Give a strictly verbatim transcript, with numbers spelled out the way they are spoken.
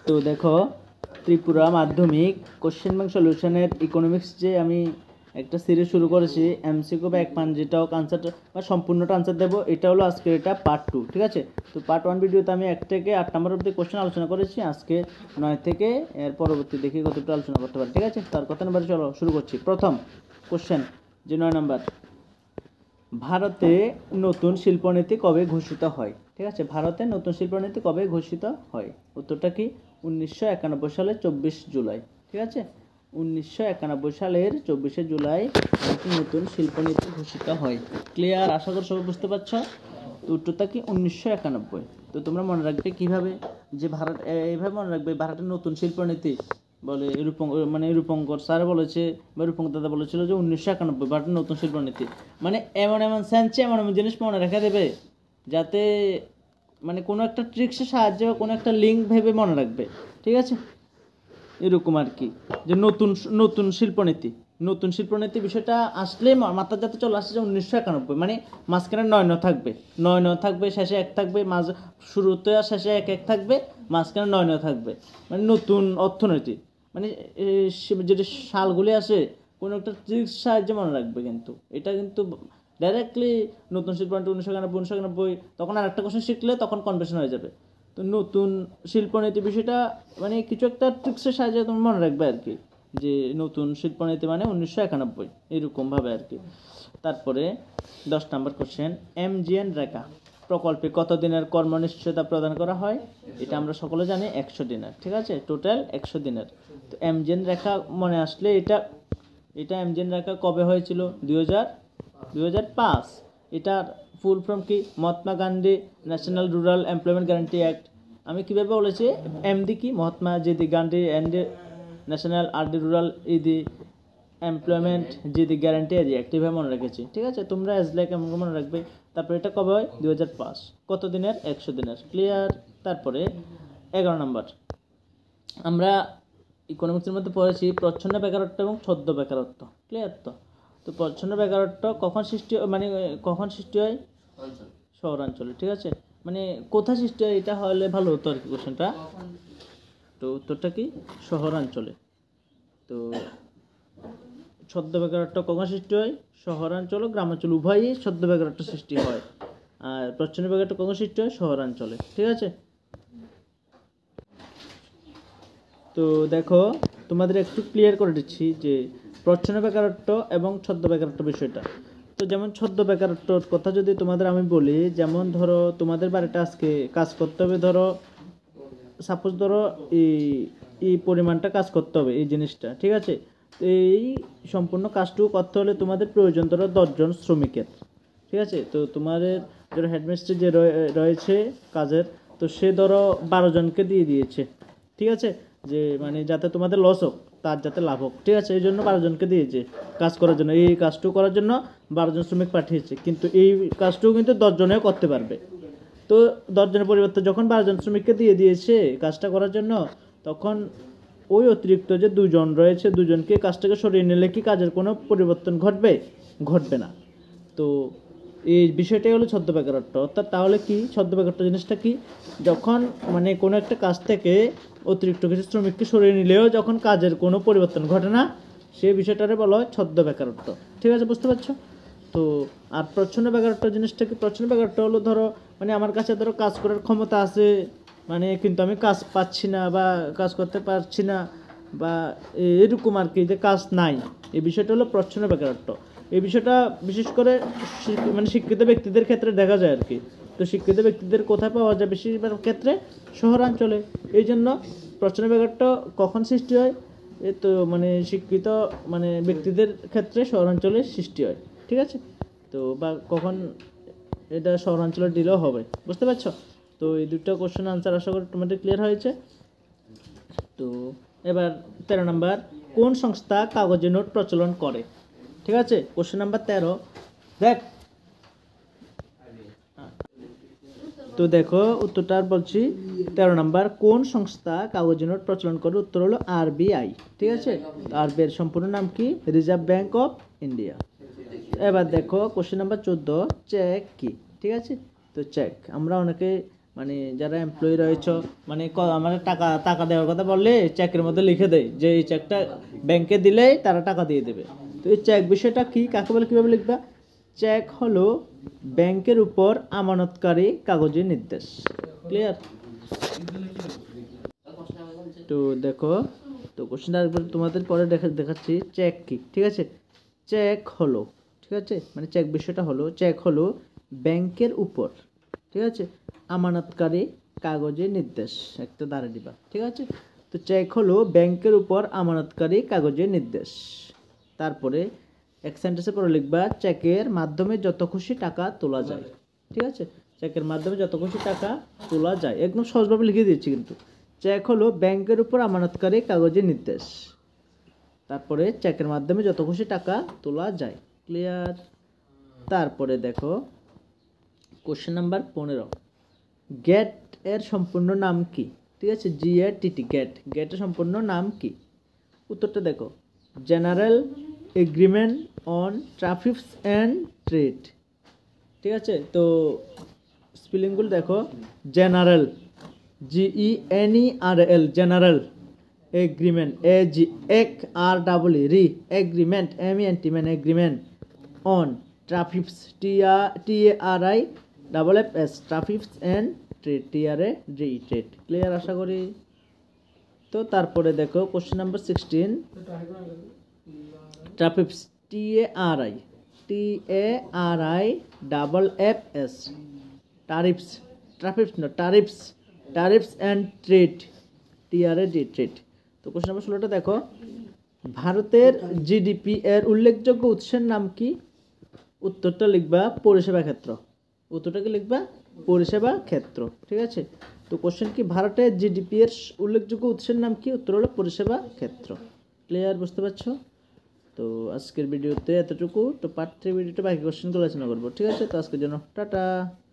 তো দেখো ত্রিপুরা মাধ্যমিক কোশ্চেন ব্যাংক সলিউশনের ইকোনমিক্স যে আমি একটা সিরিজ শুরু করেছি এমসিকিউ বা এক পান যেটাও আনসার বা সম্পূর্ণটা আনসার দেবো, এটা হলো আজকে এটা পার্ট টু। ঠিক আছে, তো পার্ট ওয়ান ভিডিওতে আমি এক থেকে আট নম্বর অবধি কোশ্চেন আলোচনা করেছি, আজকে নয় থেকে এর পরবর্তী দেখি কতটা আলোচনা করতে পারি। ঠিক আছে, তার কথা নাম্বার চলো শুরু করছি। প্রথম কোশ্চেন যে নয় নম্বর, ভারতে নতুন শিল্পনীতি কবে ঘোষিত হয়? ঠিক আছে, ভারতে নতুন শিল্পনীতি কবে ঘোষিত হয়? উত্তরটা কি? উনিশশো একানব্বই সালের চব্বিশ জুলাই। ঠিক আছে, উনিশশো একানব্বই সালের চব্বিশে জুলাই নতুন শিল্পনীতি ঘোষিত হয়। ক্লিয়ার? আশা করি সবাই বুঝতে পারছ। তো উত্তরটা কি? উনিশশো একানব্বই। তো তোমরা মনে রাখবে কিভাবে, যে ভারত এইভাবে মনে রাখবে ভারতের নতুন শিল্পনীতি বলে রূপং মানে রূপঙ্কর স্যার বলেছে বা রূপঙ্কর দাদা বলেছিল যে উনিশশো একানব্বই ভারতের নতুন শিল্পনীতি, মানে এমন এমন সেন্সে এমন এমন জিনিস মনে রেখে দেবে যাতে মানে কোনো একটা ট্রিক্সের সাহায্যে বা কোনো একটা লিঙ্ক ভেবে মনে রাখবে। ঠিক আছে, এরকম আর কি, যে নতুন নতুন শিল্পনীতি নতুন শিল্পনীতি বিষয়টা আসলে মাথার যাতে চলে আসছে যে উনিশশো একানব্বই, মানে মাঝখানে নয় ন থাকবে, নয় ন থাকবে, শেষে এক থাকবে, মাঝ শুরুতে আর শেষে এক এক থাকবে, মাঝখানে নয় ন থাকবে, মানে নতুন অর্থনীতি, মানে যেটা সালগুলি আসে কোনো একটা ট্রিক্স সাহায্যে মনে রাখবে। কিন্তু এটা কিন্তু ডাইরেক্টলি নতুন শিল্পনীতি উনিশশো একানব্বই উনিশশো একানব্বই তখন আর একটা কোশ্চেন শিখলে তখন কনফিউশন হয়ে যাবে। তো নতুন শিল্পনীতি বিষয়টা মানে কিছু একটা ট্রিক্সের সাহায্যে তুমি মনে রাখবে আর কি, যে নতুন শিল্পনীতি মানে উনিশশো একানব্বই এরকমভাবে আর কি। তারপরে দশ নম্বর কোশ্চেন, এমজিএন রেখা প্রকল্পে কত দিনের কর্মনিশ্চয়তা প্রদান করা হয়? এটা আমরা সকলে জানি একশো দিনের। ঠিক আছে, টোটাল একশো দিনের। তো এমজিএন রেখা মনে আসলে এটা এটা এমজিএন রেখা কবে হয়েছিল? দুই হাজার দুই হাজার পাঁচ। এটার ফুল ফর্ম কি? Mahatma Gandhi national rural employment guarantee act. আমি কীভাবে বলেছি? এমডি কি? মহাত্মা জিদি গান্ধী অ্যান্ড ন্যাশনাল আর ডি রুরাল ইদি এমপ্লয়মেন্ট জিদি গ্যারান্টি অ্যাক্ট, এভাবে মনে রেখেছি। ঠিক আছে, তোমরা এজ লাইক এমন মনে রাখবে। তারপরে এটা কবে হয়? দুই হাজার পাঁচ। কত দিনের? একশো দিনের। ক্লিয়ার? তারপরে এগারো নম্বর, আমরা ইকোনমিক্সের মধ্যে পড়েছি প্রচ্ছন্ন বেকারত্ব এবং ছদ্ম বেকারত্ব। ক্লিয়ার? তো তো প্রচ্ছন্ন বেকারত্ব কখন সৃষ্টি মানে কখন সৃষ্টি হয়? শহরাঞ্চলে। ঠিক আছে, মানে কোথায় সৃষ্টি হয় এটা হলে ভালো হতো আর কি কোশ্চেনটা। তো উত্তরটা কি? শহরাঞ্চলে। তো ছদ্ম বেকারত্ব কখন সৃষ্টি হয়? শহরাঞ্চল ও গ্রামাঞ্চল উভয়ই ছদ্ম বেকারত্ব সৃষ্টি হয়। আর প্রচ্ছন্ন বেকারত্ব কখন সৃষ্টি হয়? শহরাঞ্চলে। ঠিক আছে, তো দেখো তোমাদের একটু ক্লিয়ার করে দিচ্ছি যে প্রচ্ছন্ন বেকারত্ব এবং ছদ্ম বেকারত্ব বিষয়টা। তো যেমন ছদ্ম বেকারত্বর কথা যদি তোমাদের আমি বলি, যেমন ধরো তোমাদের বাড়িটা আজকে কাজ করতে হবে, ধরো সাপোজ ধরো এই এই পরিমাণটা কাজ করতে হবে এই জিনিসটা। ঠিক আছে, তো এই সম্পূর্ণ কাজটুকু করতে হলে তোমাদের প্রয়োজন ধরো দশজন শ্রমিকের। ঠিক আছে, তো তোমাদের ধরো হেডমিস্ট্রি যে রয়েছে কাজের, তো সে ধরো বারো জনকে দিয়ে দিয়েছে। ঠিক আছে, যে মানে যাতে তোমাদের লস হোক তার যাতে লাভ হোক। ঠিক আছে, এই জন্য বারো জনকে দিয়েছে কাজ করার জন্য, এই কাজটুকু করার জন্য বারো জন শ্রমিক পাঠিয়েছে, কিন্তু এই কাজটুকু কিন্তু দশ জনেও করতে পারবে। তো দশজনের পরিবর্তে যখন বারোজন শ্রমিককে দিয়ে দিয়েছে কাজটা করার জন্য, তখন ওই অতিরিক্ত যে দুজন রয়েছে দুজনকে কাজটাকে সরিয়ে নিলে কি কাজের কোনো পরিবর্তন ঘটবে? ঘটবে না। তো এই বিষয়টাই হলো ছদ্ম বেকারত্ব। অর্থাৎ তাহলে কি ছদ্ম বেকারত্ব জিনিসটা কি? যখন মানে কোনো একটা কাজ থেকে অতিরিক্ত কিছু শ্রমিককে সরিয়ে নিলেও যখন কাজের কোনো পরিবর্তন ঘটে না, সেই বিষয়টারে বলা হয় ছদ্ম বেকারত্ব। ঠিক আছে, বুঝতে পারছো? তো আর প্রচ্ছন্ন বেকারত্ব জিনিসটা কি? প্রচ্ছন্ন বেকারত্ব হলো ধরো মানে আমার কাছে ধরো কাজ করার ক্ষমতা আছে, মানে কিন্তু আমি কাজ পাচ্ছি না বা কাজ করতে পারছি না বা এরকম আর কি, যে কাজ নাই, এই বিষয়টা হলো প্রচ্ছন্ন বেকারত্ব। এই বিষয়টা বিশেষ করে মানে শিক্ষিত ব্যক্তিদের ক্ষেত্রে দেখা যায় আর কি। তো শিক্ষিত ব্যক্তিদের কোথায় পাওয়া যায়? বেশিরভাগ ক্ষেত্রে শহরাঞ্চলে। এই জন্য প্রচ্ছন্ন বেকারত্ব কখন সৃষ্টি হয়? এ তো মানে শিক্ষিত মানে ব্যক্তিদের ক্ষেত্রে শহরাঞ্চলে সৃষ্টি হয়। ঠিক আছে, তো বা কখন এটা শহরাঞ্চলে দিলেও হবে। বুঝতে পারছো? তো এই দুটো কোশ্চেন আনসার আশা করি তোমাদের ক্লিয়ার হয়েছে। তো এবার তেরো নাম্বার, কোন সংস্থা কাগজে নোট প্রচলন করে? ঠিক আছে, কোশ্চেন নাম্বার তেরো। দেখ তো দেখো উত্তরটা বলছি, তেরো নাম্বার, কোন সংস্থা কাগজে নোট প্রচলন করে? উত্তর হলো আরবিআই। ঠিক আছে, আরবিআই এর সম্পূর্ণ নাম কি? Reserve Bank of India. এবার দেখো কোশ্চেন নাম্বার চোদ্দ, চেক কি? ঠিক আছে, তো চেক আমরা অনেকে মানে যারা এমপ্লয়ি রয়েছে মানে আমার টাকা টাকা দেওয়ার কথা বললে চেকের মধ্যে লিখে দেয় যে এই চেকটা ব্যাংকে দিলেই তারা টাকা দিয়ে দেবে। তো এই চেক বিষয়টা কি, কাকে বলে, কীভাবে লিখবা? চেক হলো ব্যাংকের উপর আমানতকারী কাগজের নির্দেশ। ক্লিয়ার? তো দেখো, তো কোশ্চেনটা আরেকবার তোমাদের পরে দেখা দেখাচ্ছি। চেক কি, ঠিক আছে? চেক হলো, ঠিক আছে, মানে চেক বিষয়টা হলো, চেক হলো ব্যাংকের উপর, ঠিক আছে, আমানতকারী কাগজের নির্দেশ। একটা দাঁড়ে দিবা, ঠিক আছে? তো চেক হলো ব্যাংকের উপর আমানতকারী কাগজের নির্দেশ। তারপরে এক সেন্টেন্সে পরে লিখবা চেকের মাধ্যমে যত খুশি টাকা তোলা যায়। ঠিক আছে, চেকের মাধ্যমে যত খুশি টাকা তোলা যায়, একদম সহজভাবে লিখে দিয়েছি কিন্তু। চেক হলো ব্যাংকের উপর আমানতকারী কাগজের নির্দেশ। তারপরে চেকের মাধ্যমে যত খুশি টাকা তোলা যায়। ক্লিয়ার? তারপরে দেখো কোশ্চেন নাম্বার পনেরো, গেট এর সম্পূর্ণ নাম কি? ঠিক আছে, জি এ টি টি, গেট, গেটের সম্পূর্ণ নাম কি? উত্তরটা দেখো, general agreement on traffics and trade. ঠিক আছে, তো স্পেলিংগুলো দেখো, general, G E N E R L, general agreement, A G এক R double E, re, agreement, M E N T, man, agreement, on traffics, T R T A R I double F S, traffics and trade, T R A D, trade. Clear আশা করি? তো তারপরে দেখো question number sixteen, traffics, T A R I, T A R I double F S, tariffs, traffics না tariffs, tariffs and trade, T R A D, trade. তো question number ষোলোটা দেখো, ভারতের জিডিপি এর উল্লেখযোগ্য উৎসের নাম কি? উত্তরটা লিখবা পরিষেবা ক্ষেত্র। উত্তরটা কি লিখবা? পরিষেবা ক্ষেত্র। ঠিক আছে, তো কোশ্চেন কি, ভারতের জিডিপি এর উল্লেখযোগ্য উৎসের নাম কি? উত্তর হলো পরিষেবা ক্ষেত্র। ক্লিয়ার? বুঝতে পারছো? তো আজকের ভিডিওতে এতটুকু। তো পার্ট থ্রি ভিডিওতে বাকি কোশ্চেনগুলো আলোচনা করবো। ঠিক আছে, তো আজকের জন্য টাটা।